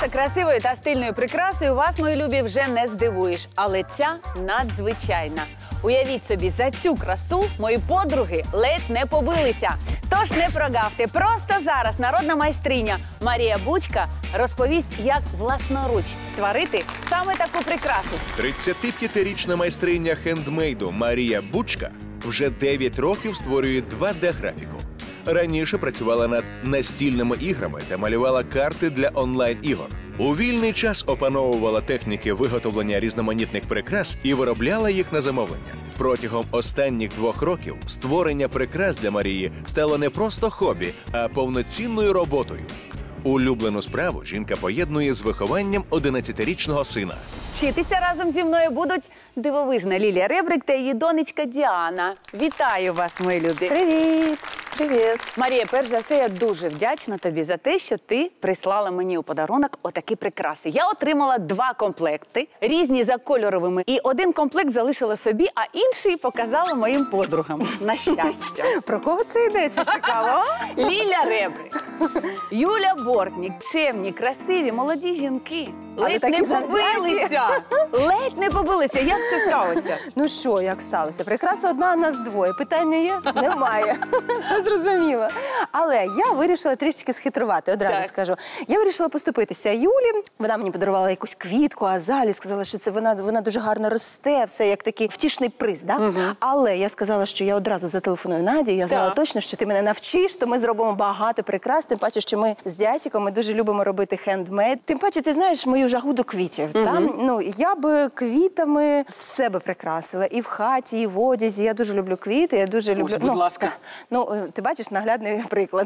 Просто красивою та стильною прикрасою вас, мої любі, вже не здивуєш. Але ця надзвичайна. Уявіть собі, за цю красу мої подруги ледь не побилися. Тож не прогавте. Просто зараз народна майстриня Марія Бучка розповість, як власноруч створити саме таку прикрасу. 35-річна майстриня хендмейду Марія Бучка вже 9 років створює 2D-графіку. Раніше працювала над настільними іграми та малювала карти для онлайн-ігор. У вільний час опановувала техніки виготовлення різноманітних прикрас і виробляла їх на замовлення. Протягом останніх 2 років створення прикрас для Марії стало не просто хобі, а повноцінною роботою. Улюблену справу жінка поєднує з вихованням 11-річного сина. Вчитися разом зі мною будуть дивовижна Лілія Ребрик та її донечка Діана. Вітаю вас, мої любі! Привіт! Привіт! Марія, перш за все, я дуже вдячна тобі за те, що ти прислала мені у подарунок отакі прикраси. Я отримала 2 комплекти, різні за кольоровими, і 1 комплект залишила собі, а інший показала моїм подругам. На щастя. Про кого це йдеться? Цікаво? Ліля Ребрик, Юля Бортнік, чемні, красиві, молоді жінки. Ледь не побилися. Ледь не побилися. Як це сталося? Ну що, як сталося? Прикраса одна, а нас 2. Питання є? Немає. Все зрозуміло. Але я вирішила трішечки схитрувати, одразу скажу. Я вирішила поступитися Юлі. Вона мені подарувала якусь квітку, азалію, сказала, що це вона дуже гарно росте, все як такий втішний приз. Да? Але я сказала, що я одразу зателефоную Наді, я знала точно, що ти мене навчиш, то ми зробимо багато прикрас, тим паче, що ми з Дясіком, ми дуже любимо робити хендмейд. Тим паче, ти знаєш мою жагу до квітів. Ну, я би квітами в себе прикрасила. І в хаті, і в одязі. Я дуже люблю квіти, я дуже люблю... Будь ласка. Ну, ти бачиш наглядний приклад.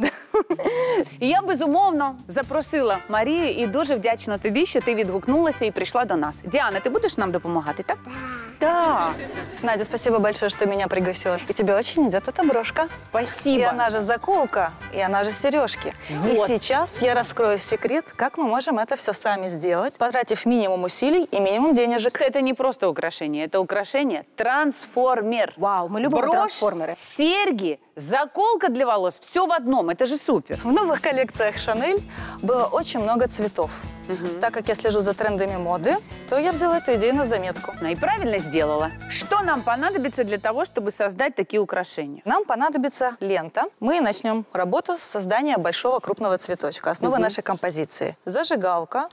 І я, безумовно, запросила Марію і дуже вдячна тобі, що ти відгукнулася і прийшла до нас. Діана, ти будеш нам допомагати, так? Так. Надя, спасибо большое, что меня пригласила. И тебе очень идет эта брошка. Спасибо. И она же заколка, и она же сережки. Вот. И сейчас я раскрою секрет, как мы можем это все сами сделать, потратив минимум усилий и минимум денежек. Это не просто украшение, это украшение трансформер. Вау, мы любим трансформеры. Серьги, заколка для волос, все в одном, это же супер. В новых коллекциях Chanel было очень много цветов. Так как я слежу за трендами моды, то я взяла эту идею на заметку. Ну и правильно сделала. Что нам понадобится для того, чтобы создать такие украшения? Нам понадобится лента. Мы начнем работу с создания большого крупного цветочка, основы нашей композиции. Зажигалка,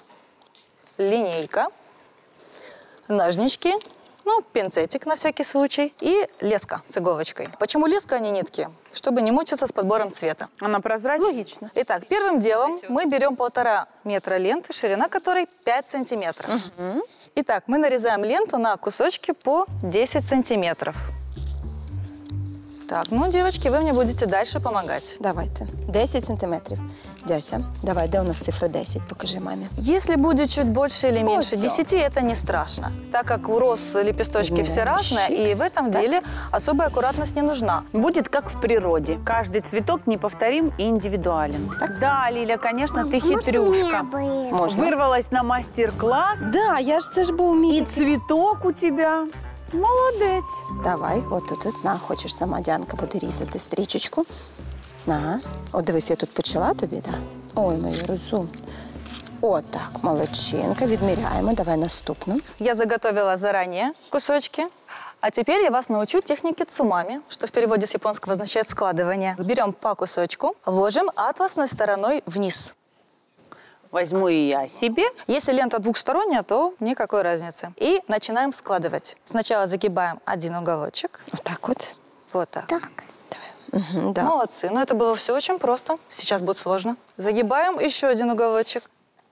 линейка, ножнички, ну, пинцетик на всякий случай и леска с иголочкой. Почему леска, а не нитки? Чтобы не мучиться с подбором цвета. Она прозрачная? Логично. Итак, первым делом мы берем 1,5 метра ленты, ширина которой 5 сантиметров. Итак, мы нарезаем ленту на кусочки по 10 сантиметров. Так, ну, девочки, вы мне будете дальше помогать. Давайте. 10 сантиметрів. Дяся, давай, де у нас цифра 10? Покажи мамі. Если будет чуть больше или меньше всё. 10, это не страшно, так как у роз лепесточки все разные, и в этом деле особая аккуратность не нужна. Будет как в природе. Каждый цветок неповторим и индивидуален. Да, Лиля, конечно, ты хитрюшка. Можно. Вырвалась на мастер-класс, Да, я ж це ж був мій. и цветок у тебя. Молодець. Давай, от тут, на, хочеш сама Діанка буде різати стрічечку. На, от дивись, я тут почала тобі, так? Ой, моя розумна. От так, молодчинка, відміряємо, давай наступну. Я заготовила заранее кусочки. А теперь я вас научу технике цумами, что в переводе с японского означает складывание. Берем по кусочку, ложим атласной стороной вниз. Возьму и я себе. Если лента двухсторонняя, то никакой разницы. И начинаем складывать. Сначала загибаем один уголочек. Вот так вот. Вот так. Так. Давай. Да. Молодцы. Но это было все очень просто. Сейчас будет сложно. Загибаем еще один уголочек.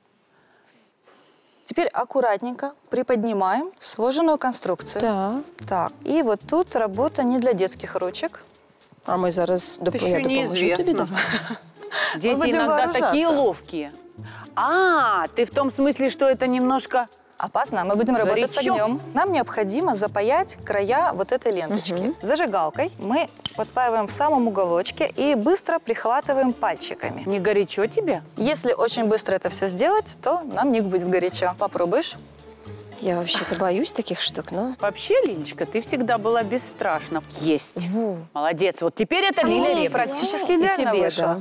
Теперь аккуратненько приподнимаем сложенную конструкцию. Так. Так. И вот тут работа не для детских ручек. А ми зараз Еще неизвестно. Дети будем иногда вооружаться. такие ловкие. А, ты в том смысле, что это немножко... Опасно, мы будем работать с Горячо. огнем. Нам необходимо запаять края вот этой ленточки. Зажигалкой мы подпаиваем в самом уголочке и быстро прихватываем пальчиками. Не горячо тебе? Если очень быстро это все сделать, то нам не будет горячо. Попробуешь? Я вообще-то боюсь таких штук, но... Вообще, Лилечка, ты всегда была бесстрашна. Есть. Молодец. Вот теперь это Лиля Ребрик. Практически И идеально тебе, вышло. да.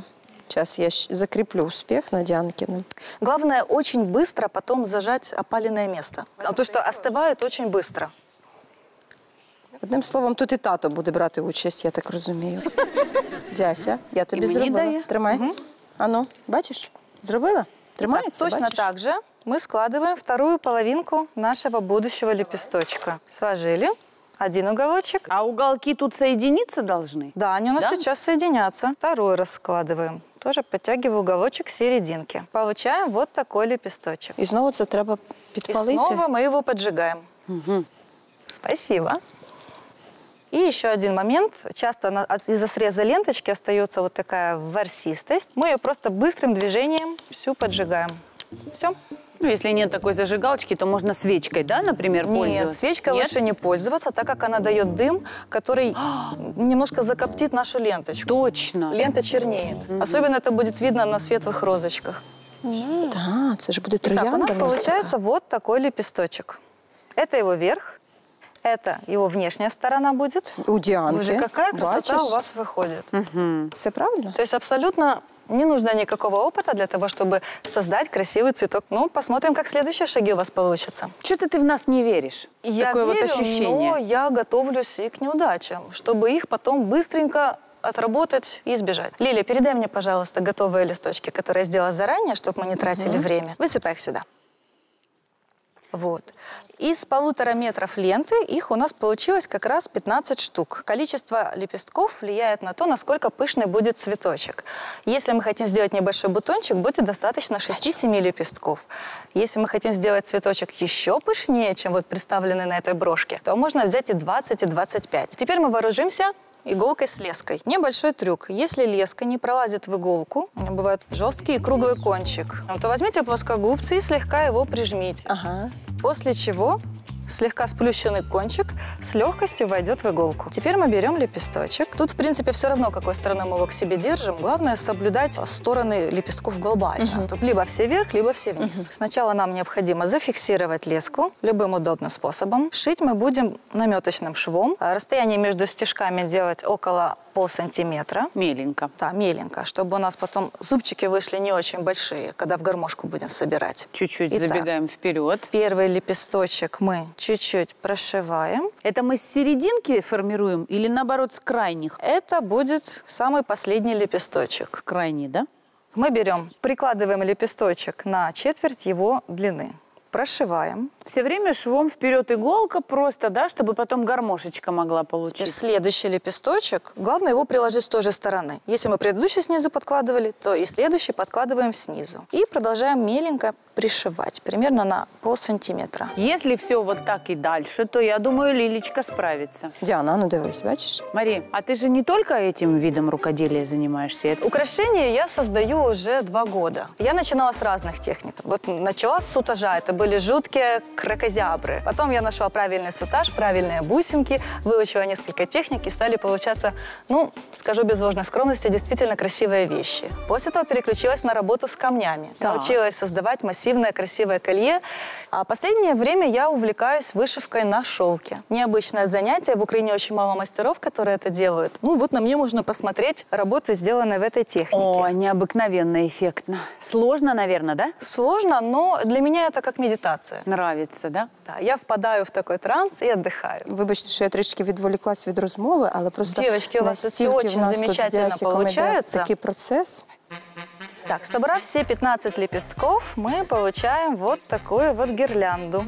Сейчас я закреплю успех на Дианкиным. Главное, очень быстро потом зажать опаленное место. Потому что остывает очень быстро. Одним словом, тут і тато буде брати участь, я так розумію. Дяся, я тобі І мені зробила. дає. Тримай. Ану, бачиш? Зробила? Тримається, Точно бачиш? так же мы складываем вторую половинку нашего будущего лепесточка. Сложили один уголочек. А уголки тут соединиться должны? Да, они у нас Да? сейчас соединятся. Второй раскладываем. Тоже подтягиваю уголочек к серединке. Получаем вот такой лепесточек. І знову це треба И підпалити. снова мы его поджигаем. Спасибо. И еще один момент. Часто из-за среза ленточки остается вот такая ворсистость. Мы ее просто быстрым движением всю поджигаем. Все. Ну, если нет такой зажигалочки, то можно свечкой, да, например, пользоваться? Нет, свечкой Нет? лучше не пользоваться, так как она дает дым, который немножко закоптит нашу ленточку. Точно. Лента чернеет. Особенно это будет видно на светлых розочках. Так, це ж буде Итак, у троянда. нас в нас получается вот такой лепесточек. Это его верх, это его внешняя сторона будет. така. У Діанки. Боже, какая красота Бачиш? у вас выходит. Все правильно? То есть абсолютно не нужно никакого опыта для того, чтобы создать красивый цветок. Ну, посмотрим, как следующие шаги у вас получатся. Что-то ты в нас не веришь. Я Такое верю, вот ощущение. но я готовлюсь и к неудачам, чтобы их потом быстренько отработать и избежать. Лиля, передай мне, пожалуйста, готовые листочки, которые я сделала заранее, чтобы мы не тратили время. Высыпай их сюда. Вот. Из 1,5 метра ленты их у нас получилось как раз 15 штук. Количество лепестков влияет на то, насколько пышный будет цветочек. Если мы хотим сделать небольшой бутончик, будет достаточно 6-7 лепестков. Если мы хотим сделать цветочек еще пышнее, чем вот представленный на этой брошке, то можно взять и 20, и 25. Теперь мы вооружимся иголкой с леской. Небольшой трюк. Если леска не пролазит в иголку, у нее бывает жесткий и круглый кончик, то возьмите плоскогубцы и слегка его прижмите. Ага. После чего слегка сплющенный кончик с легкостью войдет в иголку. Теперь мы берем лепесточек. Тут, в принципе, все равно, какой стороной мы его к себе держим. Главное соблюдать стороны лепестков глобально. Тут либо все вверх, либо все вниз. Сначала нам необходимо зафиксировать леску любым удобным способом. Шить мы будем наметочным швом. Расстояние между стежками делать около полсантиметра. Меленько. Да, меленько, чтобы у нас потом зубчики вышли не очень большие, когда в гармошку будем собирать. Чуть-чуть Итак, забегаем вперед. Первый лепесточек мы чуть-чуть прошиваем. Это мы с серединки формируем или наоборот с крайних? Это будет самый последний лепесточек. Крайний, да? Мы берем, прикладываем лепесточек на четверть его длины. Прошиваем. Все время швом вперед иголка просто, да, чтобы потом гармошечка могла Теперь получиться. следующий лепесточек, главное его приложить с той же стороны. Если мы предыдущий снизу подкладывали, то и следующий подкладываем снизу. И продолжаем меленько пришивать, примерно на полсантиметра. Если все вот так и дальше, то, я думаю, Лилечка справится. Діана, ну дивись, бачиш? Мария, а ты же не только этим видом рукоделия занимаешься? Это- Украшения я создаю уже 2 года. Я начинала с разных техник. Вот начала с сутажа, это были жуткие кракозябры. Потом я нашла правильный сутаж, правильные бусинки, выучила несколько техник и стали получаться, ну, скажу без ложной скромности, действительно красивые вещи. После того переключилась на работу с камнями. Так. Научилась создавать массивное красивое колье. А последнее время я увлекаюсь вышивкой на шелке. Необычное занятие, в Украине очень мало мастеров, которые это делают. Ну, вот на мне можно посмотреть работы, сделанные в этой технике. О, необыкновенно эффектно. Сложно, наверное, да? Сложно, но для меня это как медитация. Нравится, да? Да, я впадаю в такой транс и отдыхаю. Вибачте, що я трішки відволіклась від розмови, але просто Дівчатки, у вас це настільки очень в нас тут з замечательно Дясіком іде получається. такий процес. Так, собрав все 15 лепестков, мы получаем вот такую вот гирлянду.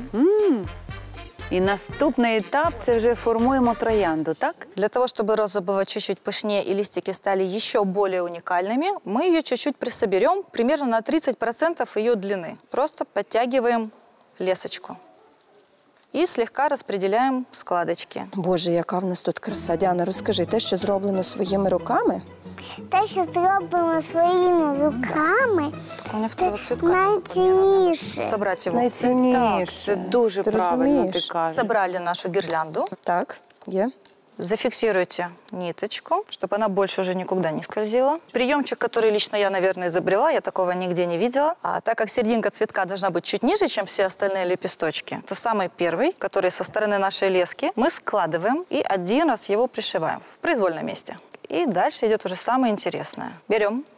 І наступний етап – це вже формуємо троянду, так? Для того, чтобы роза была чуть-чуть пышнее и листики стали еще более уникальными, мы ее чуть-чуть присоберем, примерно на 30% ее длины. Просто подтягиваем лесочку. И слегка распределяем складочки. Боже, яка в нас тут краса. Діана, розкажи, те, що зроблено своїми руками? Те, що зроблено своїми руками, У меня второго цветка. найцінніше. Собрать его. Так, Найцінніше. це дуже Ти правильно розумієш? ти кажеш. Собрали нашу гирлянду. Так, є. Зафиксируйте ниточку, чтобы она больше уже никуда не скользила. Приемчик, который лично я, наверное, изобрела, я такого нигде не видела. А так как серединка цветка должна быть чуть ниже, чем все остальные лепесточки, то самый первый, который со стороны нашей лески, мы складываем и один раз его пришиваем в произвольном месте. И дальше идет уже самое интересное. Берем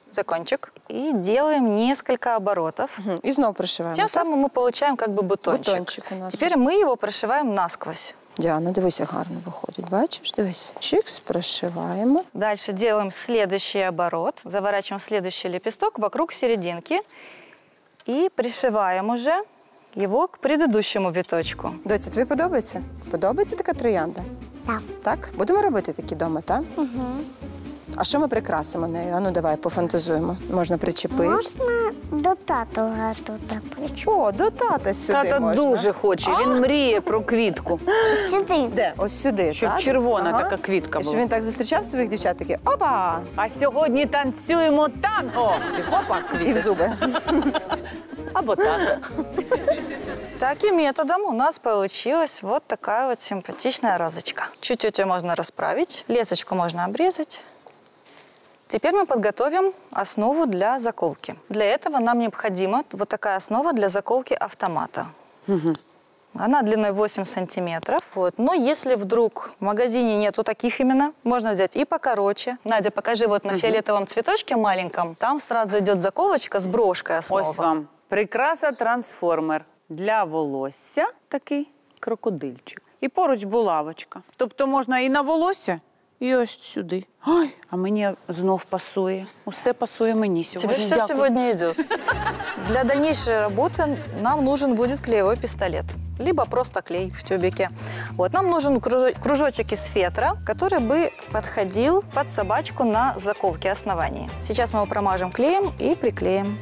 за кончик и делаем несколько оборотов. И снова прошиваємо. Тем самым мы получаем как бы бутончик. Бутончик у нас. Теперь мы его прошиваем насквозь. Діана, дивись, як гарно виходить. Бачиш? Дивись. Чикс, прошиваємо. Дальше делаем следующий оборот. Заворачиваем следующий лепесток вокруг серединки. И пришиваем уже его к предыдущему виточку. Доця, тобі подобається? Подобається така троянда? Так. Так? Будемо робити такі дома, так? Угу. А що ми прикрасимо нею? А ну давай пофантазуємо. Можна причепити. Можна до татуга тут причому. О, до тата сюди Тато можна. дуже хоче, він мріє про квітку. Сюди. Де? Ось сюди, Щоб так? червона Ага. така квітка І щоб була. він так зустрічав своїх дівчат, такий опа! А сьогодні танцюємо танго. І хопа, І в квіти. зуби. Або так. Таким методом у нас получилась вот такая вот симпатичная розочка. Чуть-чуть ее можно расправить, лесочку можно обрезать. Теперь мы подготовим основу для заколки. Для этого нам необходима вот такая основа для заколки автомата. Она длиной 8 сантиметров. Вот. Но если вдруг в магазине нету таких именно, можно взять и покороче. Надя, покажи вот на фиолетовом цветочке маленьком. Там сразу идет заколочка с брошкой основа. Ось вам прикраса-трансформер для волосся, такий крокодильчик. І поруч булавочка. Тобто можна і на волосся, і ось сюди. Ой, а мені знов пасує. Усе пасує мені Тебе сьогодні. все Дякую. сегодня идет. Для дальнейшей работы нам нужен будет клеевой пистолет. Либо просто клей в тюбике. Вот, нам нужен кружочек из фетра, который бы подходил под собачку на заколке основания. Сейчас мы его промажем клеем и приклеим.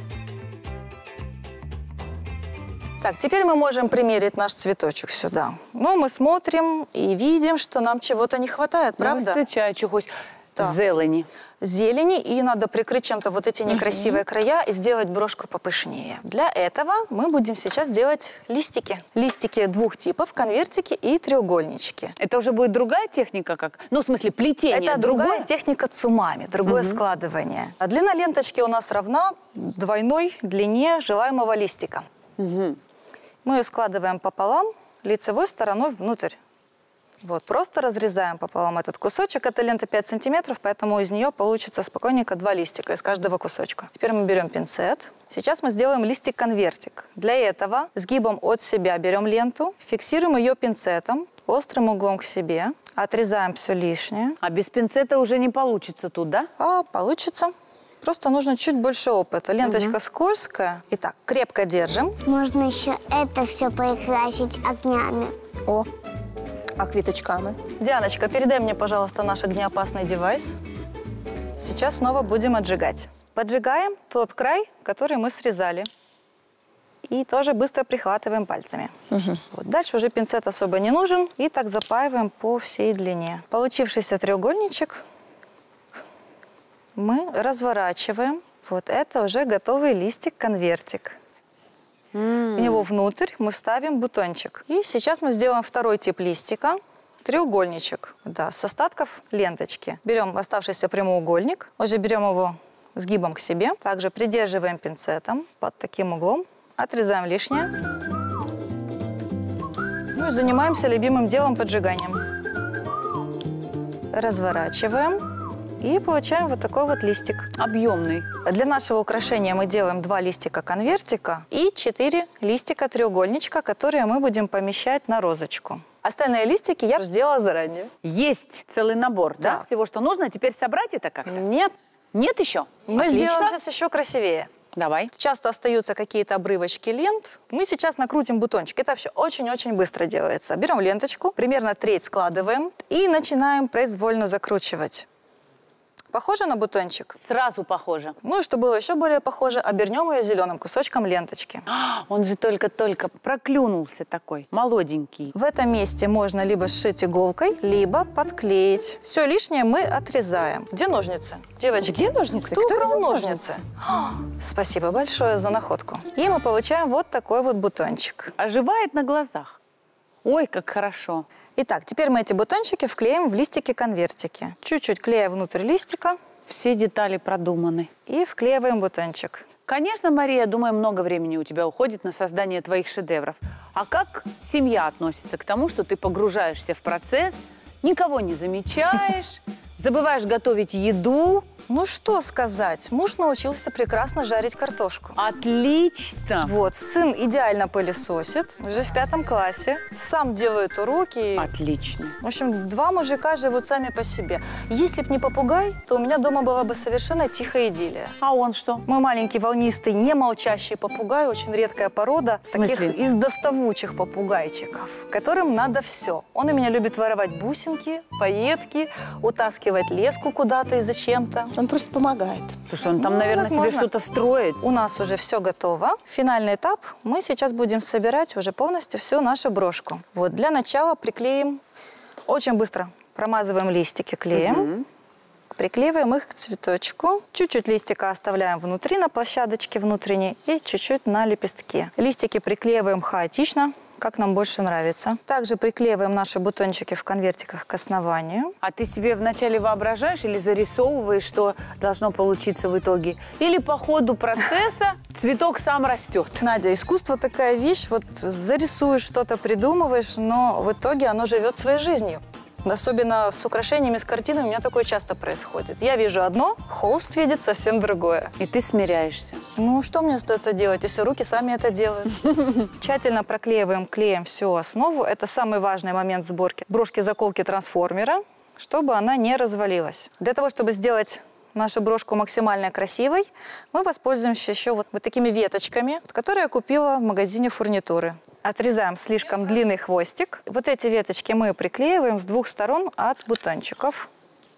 Так, теперь мы можем примерить наш цветочек сюда. Но мы смотрим и видим, что нам чего-то не хватает, Не правда? вистачає чогось Так. зелені. Зелени, и надо прикрыть чем-то вот эти некрасивые края и сделать брошку попышнее. Для этого мы будем сейчас делать листики. Листики двух типов, конвертики и треугольнички. Это уже будет другая техника как? Ну, в смысле, плетение Это другая техника цумами, другое складывание. А длина ленточки у нас равна двойной длине желаемого листика. Мы ее складываем пополам, лицевой стороной внутрь. Вот, просто разрезаем пополам этот кусочек. Эта лента 5 сантиметров, поэтому из нее получится спокойненько 2 листика из каждого кусочка. Теперь мы берем пинцет. Сейчас мы сделаем листик-конвертик. Для этого сгибом от себя берем ленту, фиксируем ее пинцетом, острым углом к себе, отрезаем все лишнее. А без пинцета уже не получится тут, да? А получится. Просто нужно чуть больше опыта. Ленточка скользкая. Итак, крепко держим. Можно еще это все покрасить огнями. О, а квіточками? Дианочка, передай мне, пожалуйста, наш огнеопасный девайс. Сейчас снова будем отжигать. Поджигаем тот край, который мы срезали. И тоже быстро прихватываем пальцами. Вот. Дальше уже пинцет особо не нужен. И так запаиваем по всей длине. Получившийся треугольничек мы разворачиваем. Вот это уже готовый листик-конвертик. В него внутрь мы вставим бутончик. И сейчас мы сделаем второй тип листика. Треугольничек, да, с остатков ленточки. Берем оставшийся прямоугольник, уже берем его сгибом к себе. Также придерживаем пинцетом под таким углом. Отрезаем лишнее. Ну и занимаемся любимым делом поджиганием. Разворачиваем. И получаем вот такой вот листик. Объемный. Для нашего украшения мы делаем 2 листика конвертика и 4 листика треугольничка, которые мы будем помещать на розочку. Остальные листики я сделала заранее. Есть целый набор, да? Да. Всего, что нужно. Теперь собрать это как-то? Нет, Нет еще? мы Отлично. сделаем сейчас еще красивее. Давай. Часто остаются какие-то обрывочки лент. Мы сейчас накрутим бутончик. Это все очень-очень быстро делается. Берем ленточку, примерно треть складываем и начинаем произвольно закручивать. Похоже на бутончик? Сразу похоже. Ну и чтобы было еще более похоже, обернем ее зеленым кусочком ленточки. Он же только-только проклюнулся такой, молоденький. В этом месте можно либо сшить иголкой, либо подклеить. Все лишнее мы отрезаем. Где ножницы? Девочки, Где ножницы? Кто украл взял ножницы? Спасибо большое за находку. И мы получаем вот такой вот бутончик. Оживает на глазах. Ой, как хорошо. Итак, теперь мы эти бутончики вклеим в листики-конвертики. Чуть-чуть клея внутрь листика Все детали продуманы. и вклеиваем бутончик. Конечно, Мария, думаю, много времени у тебя уходит на создание твоих шедевров. А как семья относится к тому, что ты погружаешься в процесс, никого не замечаешь, забываешь готовить еду, Ну что сказать, муж научился прекрасно жарить картошку. Отлично! Вот, сын идеально пылесосит, уже в 5 классе. Сам делает уроки. Отлично. В общем, 2 мужика живут сами по себе. Если б не попугай, то у меня дома была бы совершенно тихая идиллия. А он что? Мой маленький волнистый, не молчащий попугай, очень редкая порода. В смысле? Таких из доставучих попугайчиков, которым надо все. Он у меня любит воровать бусинки, пайетки, утаскивать леску куда-то и зачем-то. Он просто помогает. Слушай, он там, наверное, себе возможно. что-то строит. У нас уже все готово. Финальный этап. Мы сейчас будем собирать уже полностью всю нашу брошку. Вот, для начала приклеим очень быстро. Промазываем листики клеем. Приклеиваем их к цветочку. Чуть-чуть листика оставляем внутри, на площадочке внутренней, и чуть-чуть на лепестке. Листики приклеиваем хаотично, как нам больше нравится. Также приклеиваем наши бутончики в конвертиках к основанию. А ты себе вначале воображаешь или зарисовываешь, что должно получиться в итоге? Или по ходу процесса цветок сам растет? Надя, искусство такая вещь, вот зарисуешь что-то, придумываешь, но в итоге оно живет своей жизнью. Особенно с украшениями, с картинами у меня такое часто происходит. Я вижу одно, холст видит совсем другое. И ты смиряешься. Ну, что мне остается делать, если руки сами это делают? Тщательно проклеиваем клеем всю основу. Это самый важный момент сборки брошки-заколки трансформера, чтобы она не развалилась. Для того, чтобы сделать нашу брошку максимально красивой, мы воспользуемся еще вот такими веточками, которые я купила в магазине фурнитуры. Отрезаем слишком длинный хвостик. Вот эти веточки мы приклеиваем с 2 сторон от бутончиков.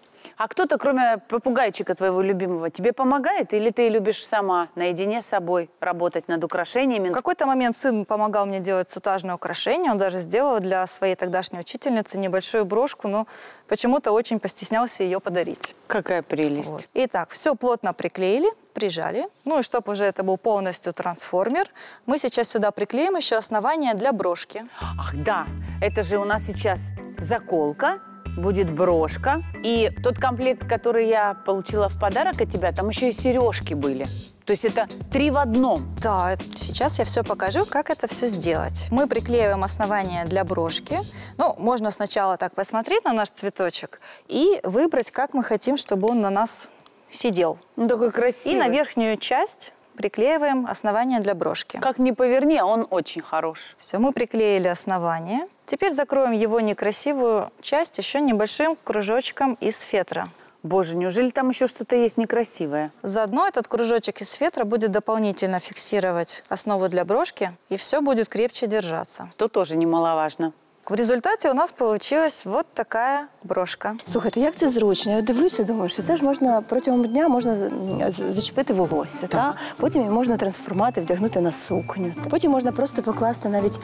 А кто-то, кроме попугайчика твоего любимого, тебе помогает? Или ты любишь сама, наедине с собой, работать над украшениями? В какой-то момент сын помогал мне делать сутажные украшения. Он даже сделал для своей тогдашней учительницы небольшую брошку, но почему-то очень постеснялся ее подарить. Какая прелесть. Вот. Итак, все плотно приклеили, прижали. Ну и чтобы уже это был полностью трансформер, мы сейчас сюда приклеим еще основание для брошки. Ах, да, это же у нас сейчас заколка, будет брошка. И тот комплект, который я получила в подарок от тебя, там еще и сережки были. То есть это 3 в 1. Да, сейчас я все покажу, как это все сделать. Мы приклеиваем основание для брошки. Ну, можно сначала так посмотреть на наш цветочек и выбрать, как мы хотим, чтобы он на нас сидел. Ну, такой красивый. И на верхнюю часть приклеиваем основание для брошки. Как ни поверни, а он очень хорош. Все, мы приклеили основание. Теперь закроем его некрасивую часть еще небольшим кружочком из фетра. Боже, неужели там еще что-то есть некрасивое? Заодно этот кружочек из фетра будет дополнительно фиксировать основу для брошки, и все будет крепче держаться. То тоже немаловажно. В результате у нас получилась вот такая брошка. Слухайте, як це зручно? Я дивлюся, думаю, що це ж можна протягом дня можна зачепити волосся, та? Потім її можна трансформувати, вдягнути на сукню. Потім можна просто покласти навіть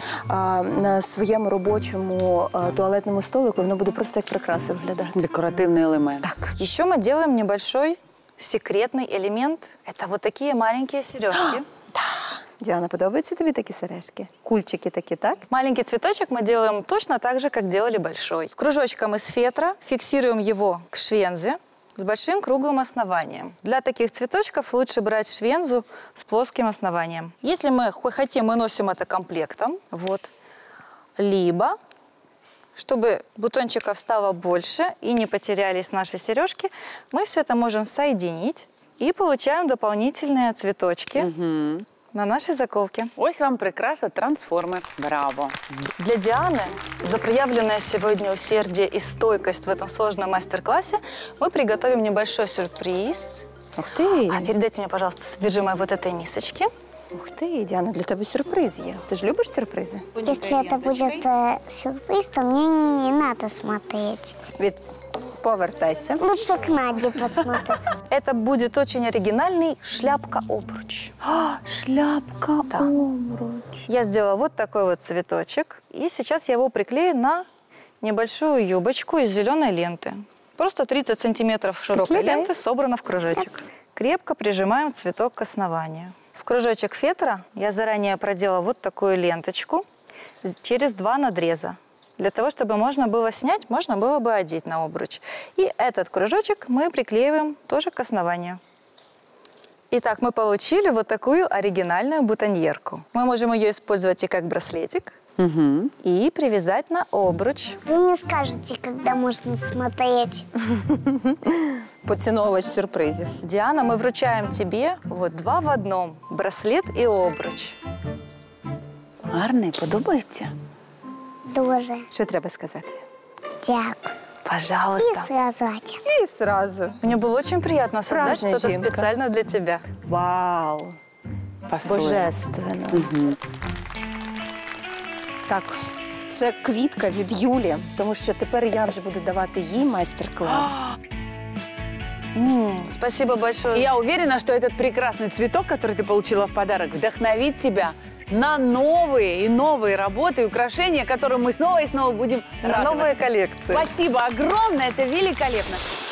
на своєму робочому туалетному столику, і воно буде просто як прикраса виглядати. Декоративный элемент. Так, еще мы делаем небольшой секретный элемент. Это вот такие маленькие сережки. Діана, подобаються тобі такі сережки? Кульчики такі, так? Маленький цветочек мы делаем точно так же, как делали большой. Кружочком из фетра фиксируем его к швензе с большим круглым основанием. Для таких цветочков лучше брать швензу с плоским основанием. Если мы хотим, мы носим это комплектом. Вот. Либо, чтобы бутончиков стало больше и не потерялись наши сережки, мы все это можем соединить и получаем дополнительные цветочки на нашей заколке. Ось вам прикраса трансформер. Браво! Для Дианы за проявленное сегодня усердие и стойкость в этом сложном мастер-классе мы приготовим небольшой сюрприз. Ух ти! А передайте мне, пожалуйста, содержимое вот этой мисочки. Ух ти, Діана, для тебе сюрприз є. Ти ж любиш сюрпризи? Если это будет сюрприз, то мне не надо смотреть. Повертайся. Лучше к Наде посмотреть. Это будет очень оригинальный шляпка-обруч. Шляпка, Да. обруч. Я сделала вот такой вот цветочек. И сейчас я его приклею на небольшую юбочку из зеленой ленты. Просто 30 сантиметров широкой Приклеяй. ленты собрано в кружочек. Крепко прижимаем цветок к основанию. В кружочек фетра я заранее проделала вот такую ленточку через 2 надреза. Для того, чтобы можно было снять, можно было бы одеть на обруч. И этот кружочек мы приклеиваем тоже к основанию. Итак, мы получили вот такую оригинальную бутоньерку. Мы можем ее использовать и как браслетик, и привязать на обруч. Вы мне скажете, когда можно смотреть. Поціновувач сюрпризів. Диана, мы вручаем тебе вот 2 в 1 – браслет и обруч. Гарний, подобається? Дуже. Що треба сказати? Дякую. Пожалуйста. И сразу один. І сразу. Мне было очень приятно создать Справжня что-то жінка. специально для тебя. Вау! Божественно. Так, це квітка від Юлі, тому що тепер я вже буду давати їй майстер-клас. Спасибо большое. И я уверена, что этот прекрасный цветок, который ты получила в подарок, вдохновит тебя на новые и новые работы и украшения, которым мы снова и снова будем На радоваться. новые коллекции. Спасибо огромное, это великолепно.